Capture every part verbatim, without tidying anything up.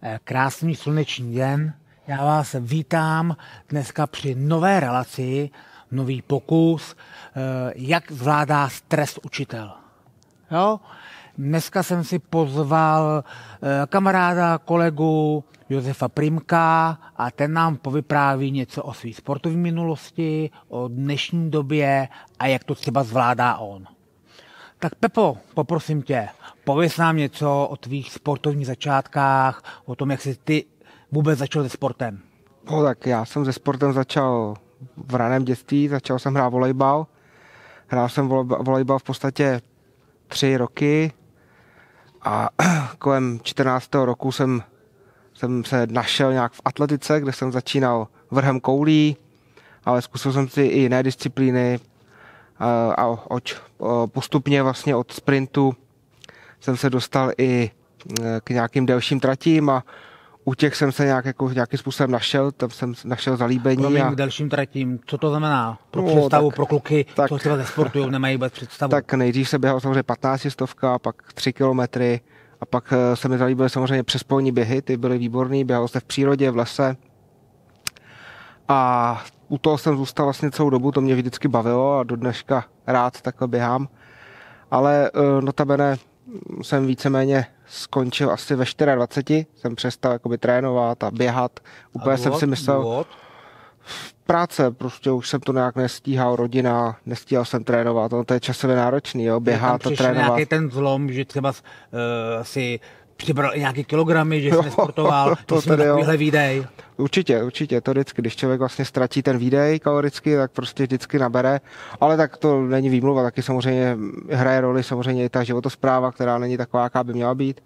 Krásný sluneční den. Já vás vítám dneska při nové relaci, nový pokus, jak zvládá stres učitel. Jo? Dneska jsem si pozval kamaráda, kolegu Josefa Primka a ten nám povypráví něco o své sportovní minulosti, o dnešní době a jak to třeba zvládá on. Tak Pepo, poprosím tě, pověz nám něco o tvých sportovních začátkách, o tom, jak jsi ty vůbec začal se sportem. No, tak já jsem se sportem začal v raném dětství, začal jsem hrát volejbal. Hrál jsem volejbal v podstatě tři roky a kolem čtrnáctého roku jsem, jsem se našel nějak v atletice, kde jsem začínal vrhem koulí, ale zkusil jsem si i jiné disciplíny a od, postupně vlastně od sprintu jsem se dostal i k nějakým delším tratím a u těch jsem se nějak, jako, nějakým způsobem našel, tam jsem našel zalíbení. Promiň, a... k delším tratím, co to znamená? Pro no, představu, tak, pro kluky, tak, co třeba ze sportu nemají vůbec představu. Tak nejdřív se běhal samozřejmě patnáctistovka, pak tři kilometry a pak se mi zalíbily samozřejmě přespolní běhy, ty byly výborný, běhal se v přírodě, v lese a u toho jsem zůstal vlastně celou dobu, to mě vždycky bavilo a do dneška rád takhle běhám, ale notabene jsem víceméně skončil asi ve dvaceti čtyřech, jsem přestal jakoby trénovat a běhat. Úplně a jsem si myslel, důvod? Práce, prostě už jsem to nějak nestíhal, rodina, nestíhal jsem trénovat, no, to je časově náročný, jo, běhat a trénovat. Nějaký ten zlom, že třeba uh, si přibral nějaký kilogramy, že jsi nesportoval, to že jsi měl takovýhle výdej. Určitě, určitě, to vždycky, když člověk vlastně ztratí ten výdej kalorický, tak prostě vždycky nabere, ale tak to není výmluva, taky samozřejmě hraje roli samozřejmě i ta životospráva, která není taková, jaká by měla být.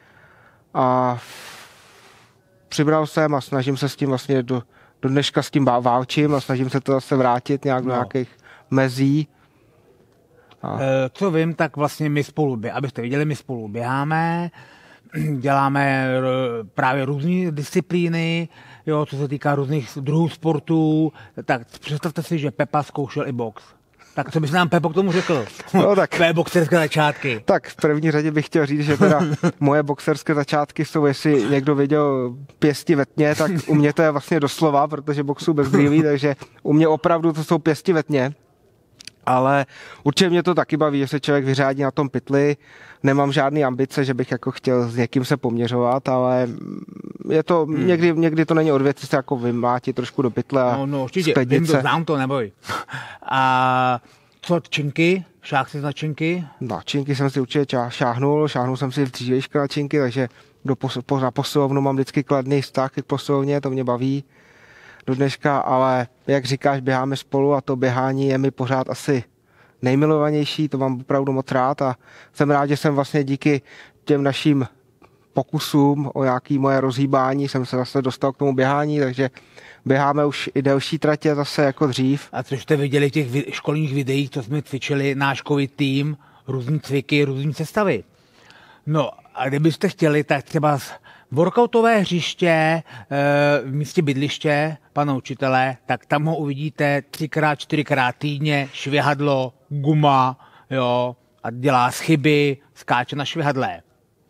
A přibral jsem a snažím se s tím vlastně do, do dneška s tím válčím a snažím se to zase vrátit nějak no. do nějakých mezí. A... Co vím, tak vlastně my spolu, abyste viděli, my spolu běháme, děláme právě různé disciplíny, jo, co se týká různých druhů sportů, tak představte si, že Pepa zkoušel i box. Tak co bys nám, Pepo, k tomu řekl? No, tak, tvé boxerské začátky. Tak v první řadě bych chtěl říct, že teda moje boxerské začátky jsou, jestli někdo viděl pěsti ve tmě, tak u mě to je vlastně doslova, protože boxu bez brýlí, takže u mě opravdu to jsou pěsti ve tmě. Ale určitě mě to taky baví, že se člověk vyřádí na tom pytli. Nemám žádný ambice, že bych jako chtěl s někým se poměřovat, ale je to, hmm. někdy, někdy to není od věci se jako vymlátit trošku do pytle a no, no, určitě, vím to, znám to, neboj. A co činky? Šáhl jsi na činky? Na činky jsem si určitě šáhnul, šáhnul jsem si v dřívějška na činky, takže do pos, po, na posilovnu mám vždycky kladný vztah k posilovně, to mě baví do dneška, ale jak říkáš, běháme spolu a to běhání je mi pořád asi nejmilovanější, to mám opravdu moc rád a jsem rád, že jsem vlastně díky těm našim pokusům o nějaké moje rozhýbání jsem se zase dostal k tomu běhání, takže běháme už i delší tratě zase jako dřív. A co jste viděli v těch školních videích, co jsme cvičili náškový tým, různý cviky, různý sestavy. No a kdybyste chtěli, tak třeba workoutové hřiště v místě bydliště pana učitele, tak tam ho uvidíte třikrát, čtyřikrát týdně, švihadlo, guma, jo, a dělá chyby, skáče na švihadle.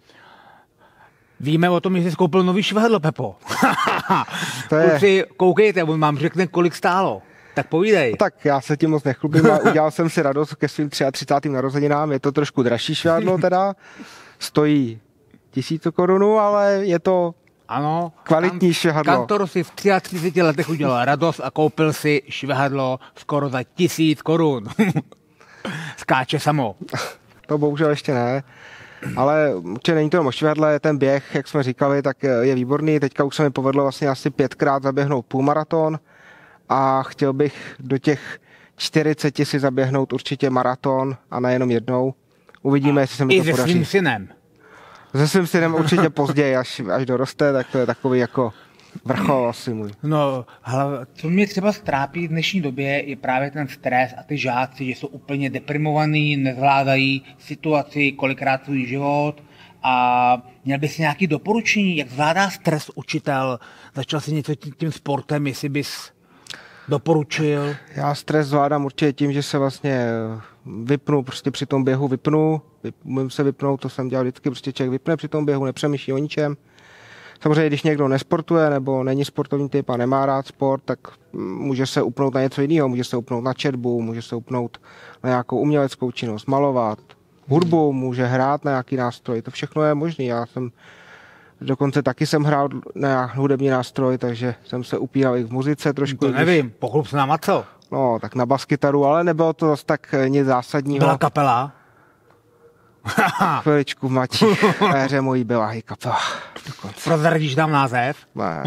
Víme o tom, že jsi koupil nový švihadlo, Pepo. To je... Kluci, koukejte, on vám řekne, kolik stálo. Tak povídej. No, tak já se tím moc nechlubím, ale udělal jsem si radost ke svým třicátým třetím narozeninám, je to trošku dražší švihadlo teda, stojí tisíc korunů, ale je to ano, kvalitní švihadlo. Kantor si v třiceti třech letech udělal radost a koupil si švihadlo skoro za tisíc korun. Skáče samo. To bohužel ještě ne, ale určitě není to jenom o švihadle, ten běh, jak jsme říkali, tak je výborný. Teďka už se mi povedlo vlastně asi pětkrát zaběhnout půlmaraton a chtěl bych do těch čtyřiceti si zaběhnout určitě maraton a nejenom jednou. Uvidíme, a jestli se mi to podaří. I se svým synem. Se svým synem určitě později, až, až doroste, tak to je takový jako vrchol asi můj. No, ale co mě třeba trápí v dnešní době, je právě ten stres a ty žáci, že jsou úplně deprimovaní, nezvládají situaci, kolikrát svůj život a měl bys nějaké doporučení, jak zvládá stres učitel, začal si něco tím sportem, jestli bys doporučil? Já stres zvládám určitě tím, že se vlastně vypnu, prostě při tom běhu vypnu, umím se vypnout, to jsem dělal vždycky, prostě člověk vypne při tom běhu, nepřemýšlí o ničem, Samozřejmě, když někdo nesportuje nebo není sportovní typ a nemá rád sport, tak může se upnout na něco jiného, může se upnout na četbu, může se upnout na nějakou uměleckou činnost, malovat, hudbu, může hrát na nějaký nástroj, to všechno je možné. Já jsem dokonce taky jsem hrál na hudební nástroj, takže jsem se upíral i v muzice trošku. To nevím, pochlup s náma co? No, tak na baskytaru, ale nebylo to zase tak nic zásadního. Byla kapela? Chviličku v mladší éře mojí byla i kapela. Prozradíš tam název? Ne.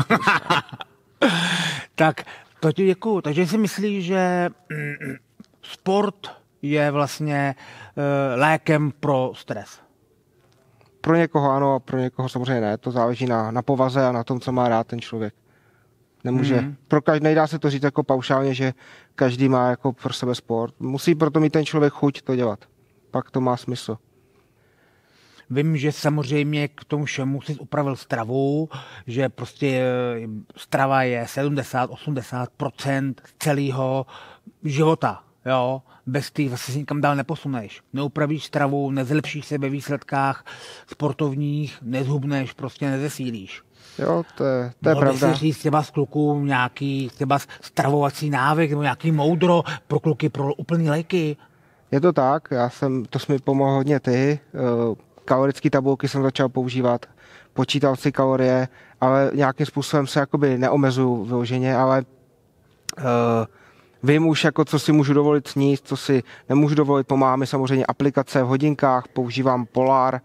Tak to ti děkuju. Takže si myslíš, že mm, sport je vlastně uh, lékem pro stres? Pro někoho ano, a pro někoho samozřejmě ne. To záleží na, na povaze a na tom, co má rád ten člověk. Nemůže. Mm. Pro každý, nejdá se to říct jako paušálně, že každý má jako pro sebe sport. Musí proto mít ten člověk chuť to dělat. Pak to má smysl. Vím, že samozřejmě k tomu všemu jsi upravil stravu, že prostě strava je sedmdesát až osmdesát procent celého života. Jo? Bez té vlastně nikam dál neposuneš. Neupravíš stravu, nezlepšíš se ve výsledkách sportovních, nezhubneš, prostě nezesílíš. Jo, to je, to je Mohl pravda. by si říct třeba z kluků nějaký třeba stravovací návyk nebo nějaký moudro pro kluky, pro úplný léky? Je to tak, já jsem, to mi pomohlo hodně ty. Kalorické tabulky jsem začal používat, počítal si kalorie, ale nějakým způsobem se jakoby neomezuju vyloženě, ale uh, vím už, jako, co si můžu dovolit sníst, co si nemůžu dovolit. Pomáhá mi samozřejmě aplikace v hodinkách, používám Polar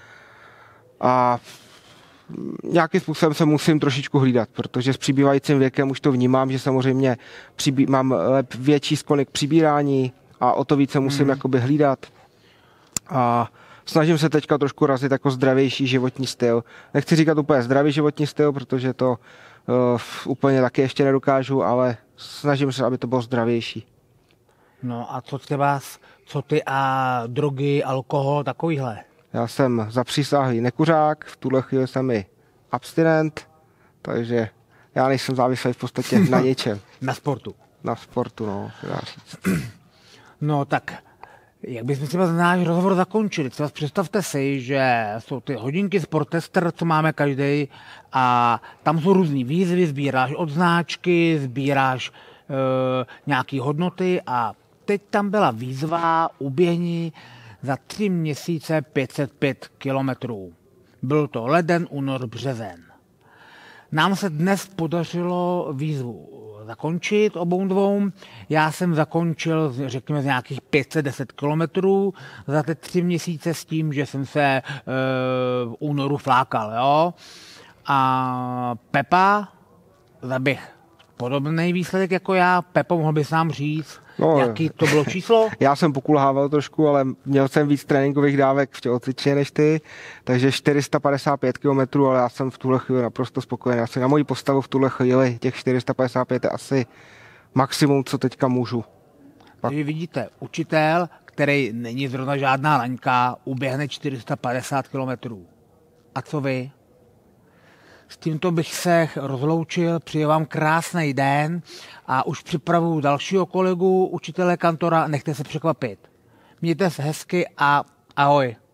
a nějakým způsobem se musím trošičku hlídat, protože s přibývajícím věkem už to vnímám, že samozřejmě přibí, mám větší sklony k přibírání a o to více musím hmm. jakoby hlídat. A snažím se teďka trošku razit jako zdravější životní styl. Nechci říkat úplně zdravý životní styl, protože to uh, úplně taky ještě nedokážu, ale snažím se, aby to bylo zdravější. No a co třeba, co ty a drogy, alkohol, takovýhle? Já jsem zapřísáhlý nekuřák, v tuhle chvíli jsem i abstinent, takže já nejsem závislý v podstatě na něčem. Na sportu. Na sportu, no, dá říct. No tak, jak bychom třeba náš rozhovor zakončili? Třeba představte si, že jsou ty hodinky Sportester, co máme každý, a tam jsou různý výzvy, sbíráš odznáčky, sbíráš e, nějaký hodnoty a teď tam byla výzva uběhni za tři měsíce pět set pět kilometrů. Byl to leden, únor, březen. Nám se dnes podařilo výzvu zakončit obou dvou. Já jsem zakončil, řekněme, z nějakých pět set deset kilometrů za ty tři měsíce s tím, že jsem se e, v únoru flákal. Jo? A Pepa, zaběh podobný výsledek jako já. Pepo, mohl bys nám říct, no, jaký to bylo číslo? Já jsem pokulhával trošku, ale měl jsem víc tréninkových dávek v tělocvičně než ty, takže čtyři sta padesát pět kilometrů, ale já jsem v tuhle chvíli naprosto spokojený. Asi na moji postavu v tuhle chvíli těch čtyři sta padesát pět je asi maximum, co teďka můžu. Takže vidíte, učitel, který není zrovna žádná laňka, uběhne čtyři sta padesát kilometrů. A co vy? S tímto bych se rozloučil, přeji vám krásný den a už připravuju dalšího kolegu, učitele kantora, nechte se překvapit. Mějte se hezky a ahoj.